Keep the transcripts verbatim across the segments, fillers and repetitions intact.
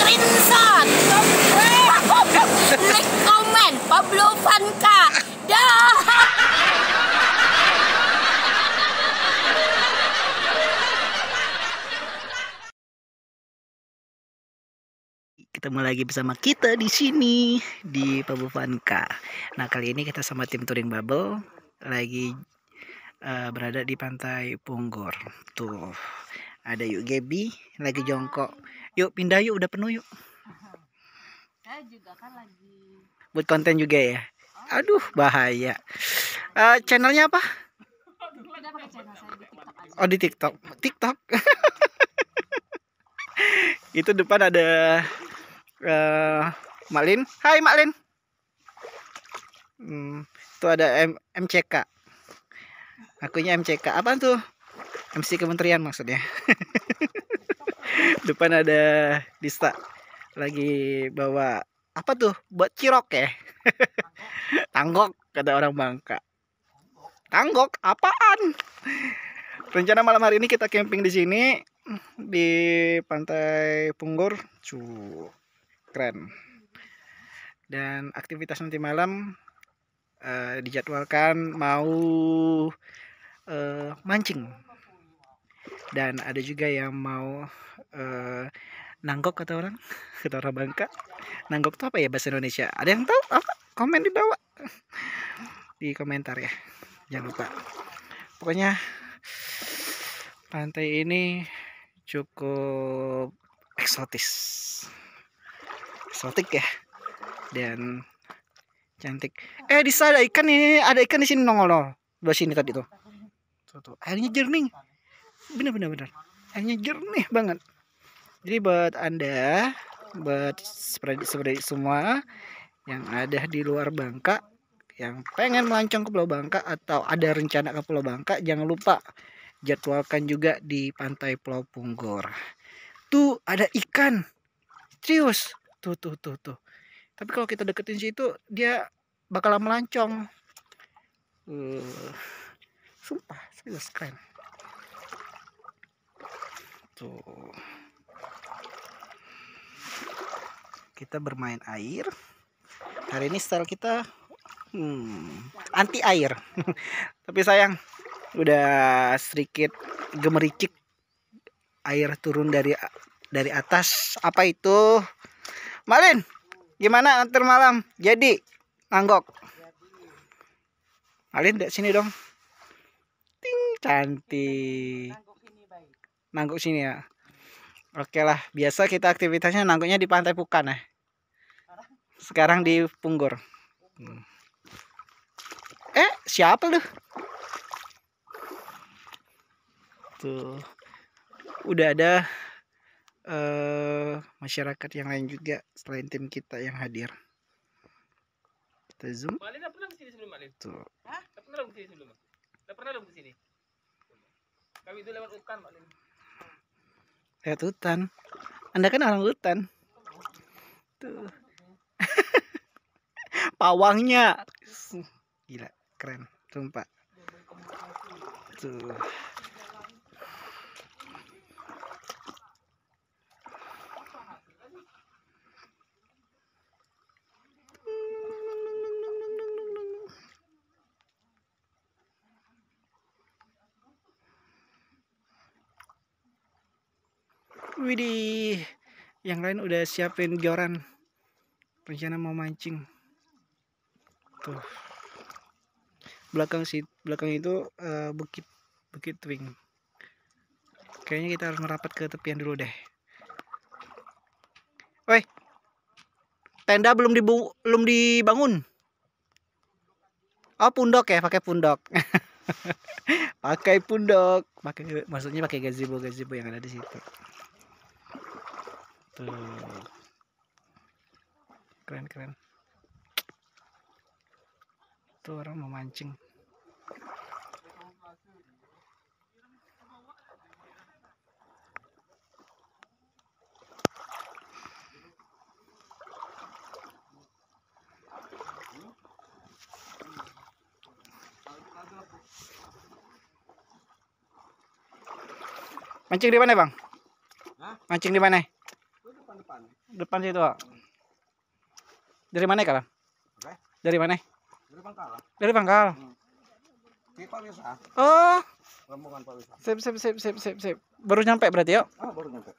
screenshot, subscribe, like, comment, Pablo Vanka. Dah. Ketemu lagi bersama kita di sini di Pablo Vanka. Nah, kali ini kita sama tim Touring Bubble lagi uh, berada di pantai Punggor. Tuh, ada yuk Gaby lagi jongkok. Yuk pindah yuk, udah penuh yuk. Saya juga kan lagi buat konten juga ya. Aduh, bahaya. Uh, channelnya apa? Oh, di TikTok. TikTok. Itu depan ada uh, Maklin. Hai Maklin. Hmm, itu ada M MCK. Akunya M C K. Apaan tuh? M C Kementerian maksudnya. Depan ada Dista lagi bawa apa tuh? Buat cirok ya. Tanggok kata orang Bangka. Tanggok apaan? Rencana malam hari ini kita camping di sini di pantai Punggor. Cuy, keren. Dan aktivitas nanti malam uh, dijadwalkan mau uh, mancing. Dan ada juga yang mau uh, nanggok kata orang, kata orang Bangka. Nanggok itu apa ya bahasa Indonesia? Ada yang tahu apa? Komen di bawah. Di komentar ya. Jangan lupa. Pokoknya pantai ini cukup eksotis. Eksotik ya. Dan cantik. Eh, di sana ada ikan nih, ada ikan di sini nongol. Di sini tadi tuh. Tuh, tuh. Airnya jernih. Bener bener bener. Airnya jernih banget. Jadi buat Anda, buat seperti semua yang ada di luar Bangka, yang pengen melancong ke Pulau Bangka atau ada rencana ke Pulau Bangka, jangan lupa jadwalkan juga di pantai Pulau Punggor. Tuh ada ikan. Serius. Tuh tuh tuh tuh. Tapi kalau kita deketin situ dia bakal melancong. Uh, sumpah, serius keren. Tuh. Kita bermain air. Hari ini style kita hmm, anti air. Tapi sayang udah sedikit gemericik air turun dari dari atas. Apa itu? Malin, gimana antar malam? Jadi nanggok. Malin dek sini dong. Ting, cantik. Nanggok sini ya. Oke lah, biasa kita aktivitasnya nanggoknya di Pantai Pukan ya. Sekarang di Punggor. Hmm. Eh, siapa lu? Tuh. Udah ada uh, masyarakat yang lain juga selain tim kita yang hadir. Kita zoom. Malin pernah ke sini sebelum Malin? Tuh. Hah? Pernah ke sini sebelum? Enggak pernah ke sini. Kami itu lewat hutan, Malin. Lewat hutan. Anda kan orang hutan. Tuh. Pawangnya. Gila, keren. Sumpah. Tuh. Widih, yang lain udah siapin joran, rencana mau mancing. Tuh, belakang si belakang itu uh, bukit bukit Twing. Kayaknya kita harus merapat ke tepian dulu deh. Woi, tenda belum dibu belum dibangun. Oh, pundok ya, pakai pundok. Pakai pundok, pakai maksudnya pakai gazebo gazebo yang ada di situ. Tuh. Keren keren. Tuh orang mau mancing. Mancing di mana, Bang? Hah? Mancing di mana? depan. Depan situ. Pak. Dari mana kalian? Oke. Dari mana? Dari Pangkal. Dari Pangkal. Di Pak Wisa. Oh, Rombongan Pak Wisa. sip sip sip sip sip sip. Baru nyampe berarti yuk. Ah, baru nyampe.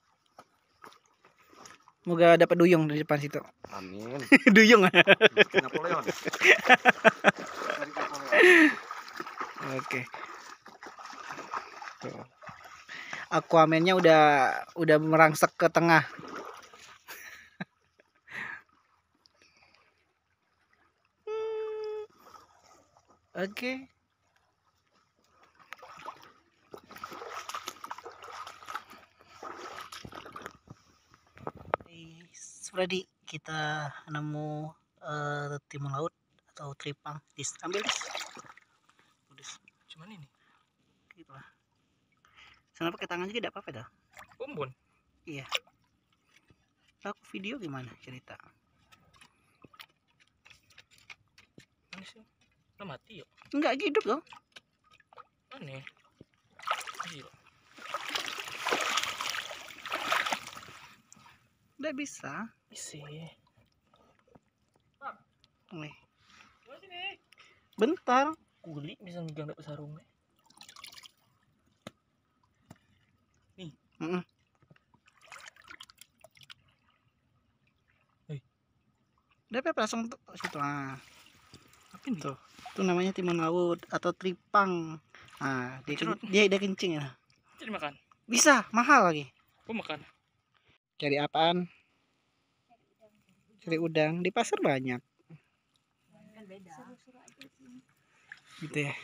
Moga dapat duyung di depan situ. Amin. Duyung. Napoleon. Dari Napoleon. Oke. Tuh. Aquaman-nya udah udah merangsek ke tengah. Hmm. Oke. Seperti kita nemu uh, timun laut atau tripang. Dis, ambil dis. Dis. Cuman ini. Gitu lah. Sana pakai tangan juga tidak apa-apa dah. Bumbun. Iya. Aku video gimana cerita? Mana sih? Udah mati ya? Enggak hidup loh. Aneh. Gila. Udah bisa. Isi. Nih. Bentar. Kulit bisa megang dapat sarungnya. Nih. Mm -mm. Hei. Udah apa langsung tuh situ ah. Apa ini? Tuh. Itu namanya timun laut atau tripang. Ah, dia Cerut. dia dia kencing ya. Jadi makan. Bisa, mahal lagi. Gua makan. Cari apaan? Cari udang di pasar banyak. Kan beda. Gitu ya.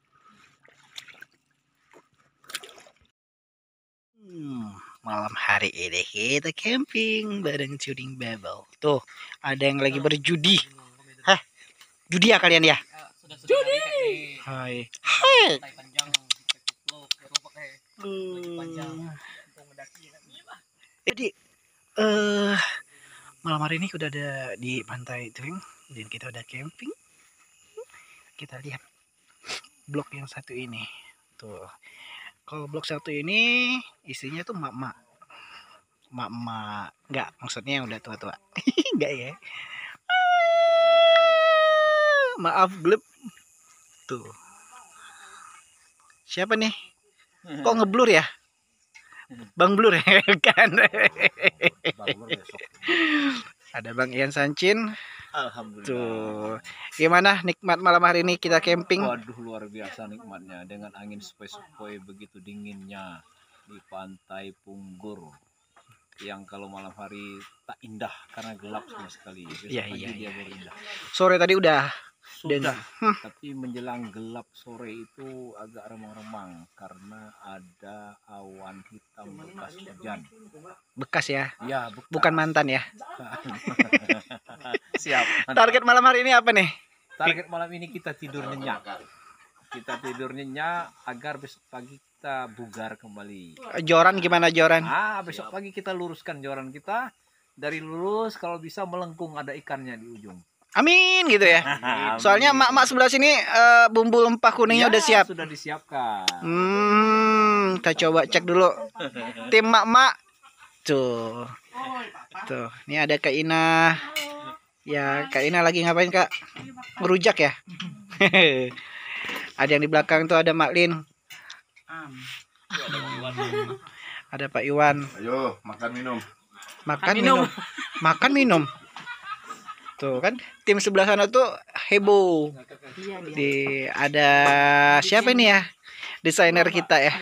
Hmm, malam hari ini kita camping bareng Cuding Babel. Tuh, ada yang lagi berjudi. Hah? Judi ya kalian ya? Judi. Hai. Hai. Panjang. Hmm. Jadi eh malam hari ini udah ada di pantai Tuing dan kita udah camping. Kita lihat blok yang satu ini. Tuh. Kalau blok satu ini isinya tuh mak-mak. Mak-mak. Enggak, maksudnya yang udah tua-tua. Enggak ya. Maaf gelap. Tuh. Siapa nih? Kok ngeblur ya? Bang Blur ya kan? Ada Bang Ian Sancin. Alhamdulillah. Tuh. Gimana nikmat malam hari ini kita camping? Waduh, luar biasa nikmatnya dengan angin sepoi-sepoi begitu dinginnya di pantai Punggur. Yang kalau malam hari tak indah karena gelap sama sekali. Besok Iya, pagi iya, dia iya. baru indah. Sore tadi udah. Sudah, Hmm. tapi menjelang gelap sore itu agak remang-remang karena ada awan hitam bekas hujan. Bekas ya. Ya, bekas. Bukan mantan ya. Siap. Target malam hari ini apa nih? Target malam ini kita tidur nyenyak. Kita tidur nyenyak agar besok pagi kita bugar kembali. Joran gimana joran? Ah, besok pagi kita luruskan joran kita. Dari lurus kalau bisa melengkung ada ikannya di ujung. Amin gitu ya. Soalnya emak-emak sebelah sini eh, bumbu lempah kuningnya Ya, udah siap. Sudah disiapkan. Hmm, kita coba cek dulu. Tim mak-mak. Tuh. Tuh, ini ada Kak Ina. Ya, Kak Ina lagi ngapain, Kak? Ngerujak ya? Ada yang di belakang tuh ada Mak Lin. Ada Pak Iwan. Ayo makan minum. Makan minum. Makan minum. Tuh kan tim sebelah sana tuh heboh. Di ada siapa ini ya? Desainer kita ya.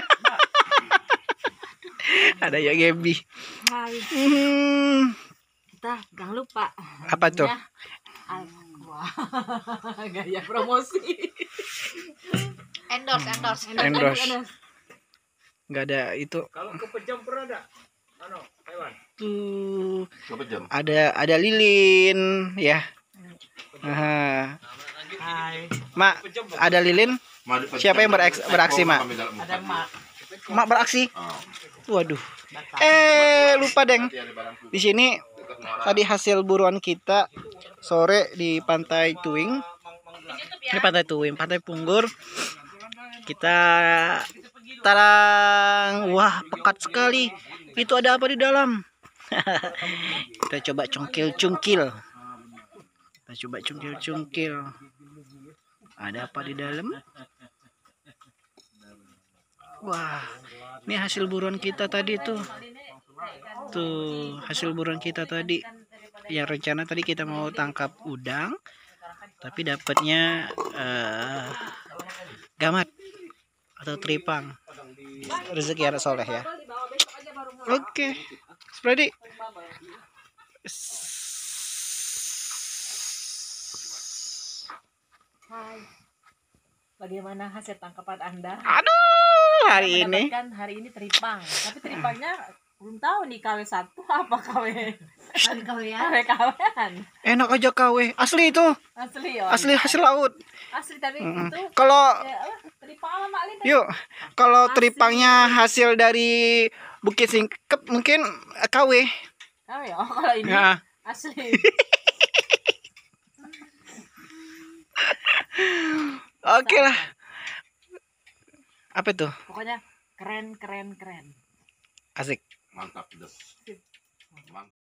Ada ya Gaby. Hai. Hmm, Kita jangan lupa. apa tuh? Wah, gaya promosi. Endorse, endorse, Endorse. Nggak ada itu. Kalau ke pejam pernah ada? Ano, Taiwan. Tuh Berapa jam? ada ada lilin ya. Nah, Hai. Mak, ada lilin. Siapa yang beraks- beraksi, Mak? Ada Mak. Mak beraksi. Oh. Waduh. Eh, lupa deng. Di sini tadi hasil buruan kita sore di Pantai Tuing. Ini Pantai Tuing, Pantai Punggur. Kita tarang. Wah, pekat sekali. Itu ada apa di dalam? Kita coba cungkil-cungkil. Kita coba cungkil-cungkil. Ada apa di dalam? Wah, ini hasil buruan kita tadi tuh. Tuh, hasil buruan kita tadi. Yang rencana tadi kita mau tangkap udang, tapi dapatnya uh, gamat atau tripang. Rezeki anak soleh ya. Oke, Spredi. Hai. Bagaimana hasil tangkapan Anda? Aduh, hari ini. Mendapatkan hari ini teripang. Tapi teripangnya belum tahu nih K W satu apa K W. K W ya. K W kawan. Enak aja K W. Asli itu. Asli ya. Asli hasil laut. Asli tapi Mm-mm. itu Kalau ya, apa, teripang sama Mak Lin. yuk, kalau Asli. teripangnya hasil dari Bukit Singkep mungkin K W. K W ya. Oh, kalau ini Ya. asli. Oke lah. Apa itu? Pokoknya keren keren keren. Asik. Mantap, Des.